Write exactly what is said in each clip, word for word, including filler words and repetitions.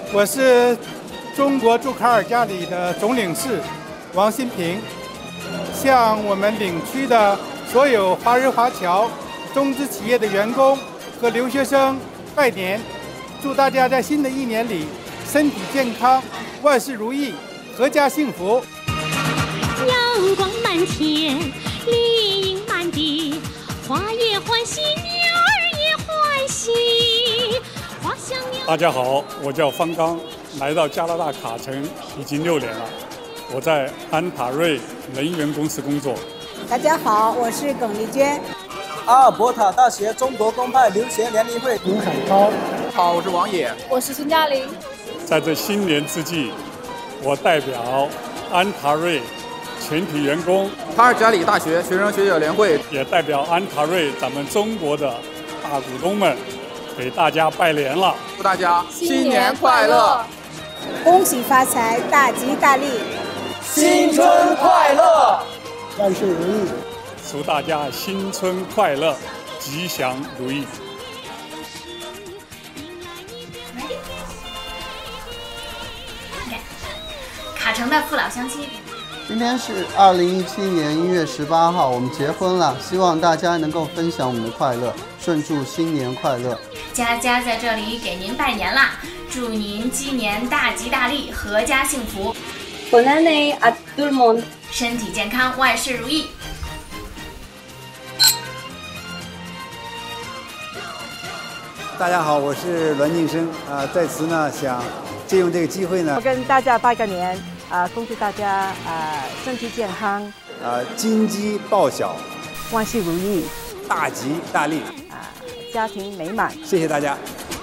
我是中国驻卡尔加里的总领事王新平，向我们领区的所有华人华侨、中资企业的员工和留学生拜年，祝大家在新的一年里身体健康，万事如意，阖家幸福。 阳光满天，绿荫满地，花也欢喜，鸟儿也欢喜。花香鸟。 大家好，我叫方刚，来到加拿大卡城已经六年了。我在安塔瑞能源公司工作。 大家好，我是耿丽娟。 阿尔伯塔大学中国公派留学联谊会卢海涛。 好，我是王野。 我是孙嘉玲。 在这新年之际，我代表安塔瑞全体员工、 卡尔加里大学学生学姐联会， 也代表安塔瑞咱们中国的大股东们，给大家拜年了。 祝大家新年快乐， 恭喜发财，大吉大利， 新春快乐， 万事如意。 祝大家新春快乐，吉祥如意。 卡城的父老乡亲， 今天是二零一七年一月十八号，我们结婚了，希望大家能够分享我们的快乐，顺祝新年快乐。 佳佳在这里给您拜年啦，祝您鸡年大吉大利，阖家幸福。 Bon année à tout le monde， 身体健康，万事如意。 大家好，我是栾敬生啊、呃，在此呢想借用这个机会呢， 我跟大家拜个年啊、呃，恭祝大家啊、呃、身体健康， 啊、呃、金鸡报晓， 万事如意， 大吉大利啊、呃、家庭美满。 谢谢大家。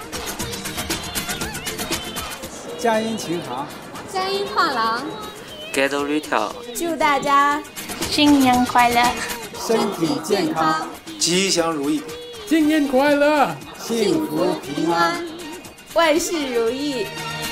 佳音琴行， 佳音画廊， 街头绿条， 祝大家新年快乐， 身体健康，吉祥如意， 新年快乐， 幸福平安， 万事如意。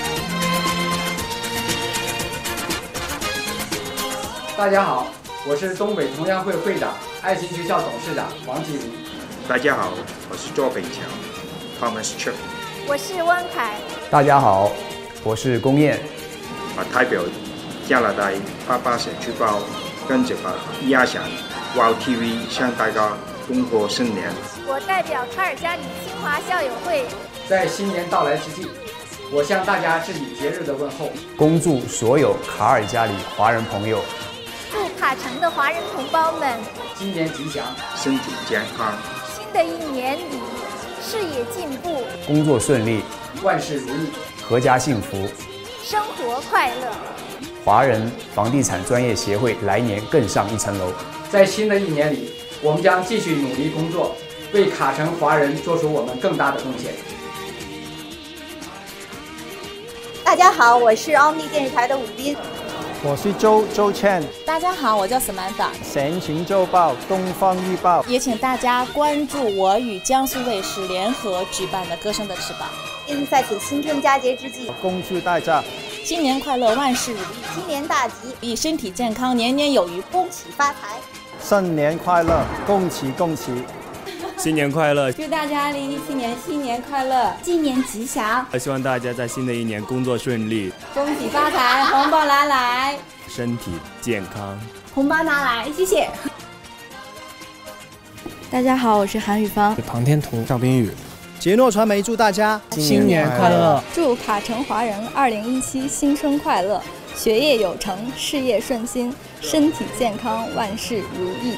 大家好，我是东北同乡会会长、爱心学校董事长王继林。 大家好，我是周北强 ，Thomas Chip。 我是温凯。 大家好，我是龚燕。 我代表加拿大爸爸社区报跟着把亚翔 Wow T V 向大家恭贺新年。 我代表卡尔加里清华校友会， 在新年到来之际，我向大家致以节日的问候， 恭祝所有卡尔加里华人朋友， 祝卡城的华人同胞们今年吉祥， 身体健康， 新的一年里事业进步， 工作顺利， 万事如意， 阖家幸福， 生活快乐。 华人房地产专业协会来年更上一层楼。 在新的一年里，我们将继续努力工作，为卡城华人做出我们更大的贡献。 大家好，我是奥秘电视台的武斌。 我是周周倩。 大家好，我叫 Samantha。 神行周报、东方日报。 也请大家关注我与江苏卫视联合举办的《歌声的翅膀》。 因在此新春佳节之际， 恭祝大家新年快乐，万事如意， 新年大吉， 以身体健康，年年有余， 恭喜发财， 新年快乐，恭喜恭喜， 新年快乐！ 祝大家二零一七年新年快乐， 新年吉祥！ 希望大家在新的一年工作顺利， 恭喜发财，红包拿来， 身体健康， 红包拿来，谢谢。大家好，我是韩宇芳， 庞天图、赵冰雨。 杰诺传媒祝大家新年快乐！ 祝卡城华人二零一七新春快乐，学业有成，事业顺心，身体健康，万事如意。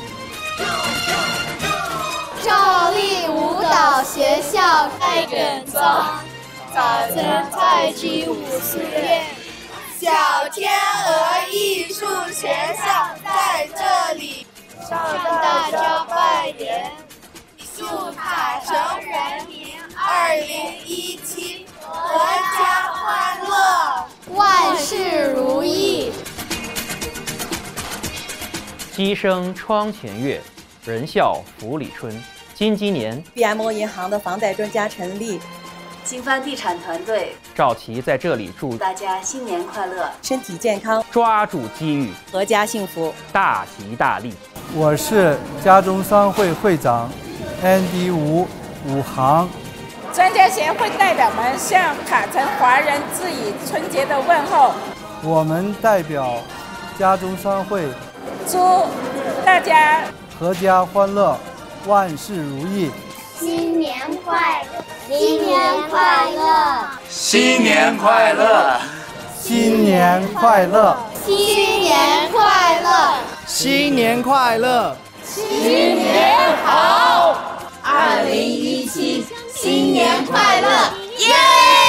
赵丽舞蹈学校开整装，早晨太极舞训练，小天鹅艺术学校在这里向大家拜年。祝卡城人民二零一七阖家欢乐，万事如意。 鸡声窗前月，人笑府里春。金鸡年 ，B M O 银行的房贷专家陈丽， 金帆地产团队赵琦在这里祝大家新年快乐， 身体健康， 抓住机遇， 阖家幸福， 大吉大利。 我是家中商会会长 Andy 吴武航， 专家协会代表们向卡城华人致以春节的问候。 我们代表家中商会， 祝大家阖家欢乐，万事如意。 新年快乐！新年快乐！ 新年快乐！ 新年快乐！ 新年快乐！ 新年快乐！ 新年好！二零一七，新年快乐！耶！